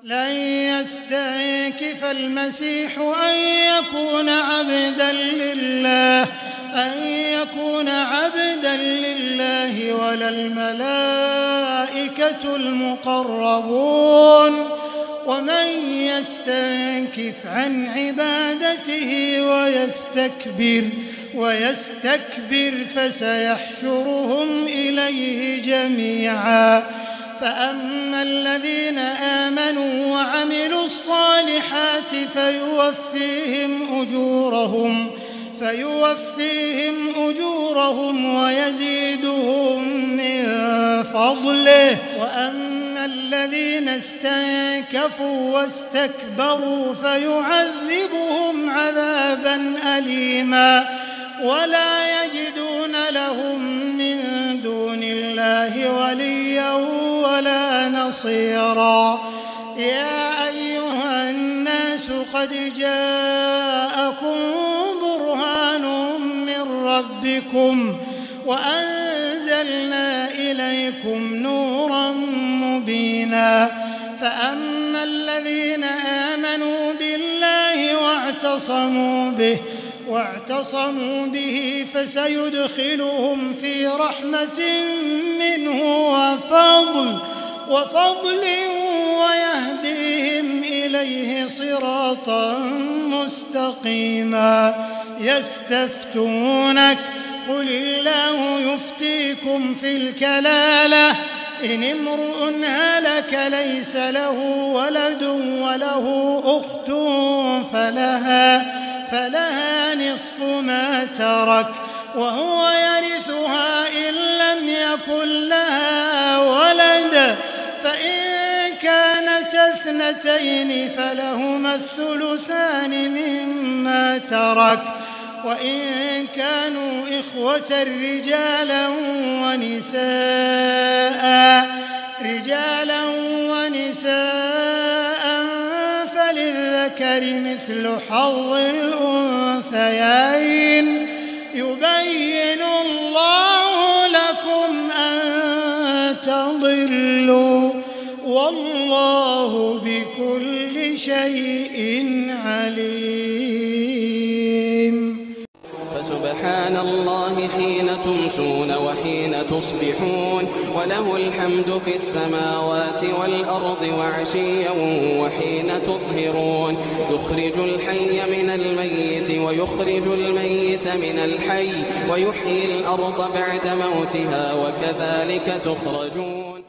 لن يستنكف المسيح أن يكون عبدا لله ولا الملائكة المقربون ومن يستنكف عن عبادته ويستكبر فسيحشرهم إليه جميعا. فأما الذين آمنوا وعملوا الصالحات فيوفيهم أجورهم ويزيدهم من فضله. وأما الذين استنكفوا واستكبروا فيعذبهم عذابا أليما ولا يجدون لهم من دون الله وليا ولا نصيرا. يا أيها الناس قد جاءكم برهان من ربكم وأنزلنا إليكم نورا مبينا. فأما الذين آمنوا بالله واعتصموا به فسيدخلهم في رحمة منه وفضل ويهديهم إليه صراطا مستقيما. يستفتونك قل الله يفتيكم في الكلالة إن امرؤ هلك ليس له ولد وله أخت فلها نصف ما ترك وهو يرثها إن لم يكن لها ولد فإن كانت اثنتين فلهما الثلثان مما ترك وإن كانوا إخوة رجالا ونساء فللذكر مثل حظ الأنثيين يبين الله لكم أن تضلوا والله بكل شيء عليم. فسبحان الله حين تمسون وحين تصبحون وله الحمد في السماوات والأرض وعشيا وحين تظهرون. يخرج الحي من الميت ويخرج الميت من الحي ويحيي الأرض بعد موتها وكذلك تخرجون.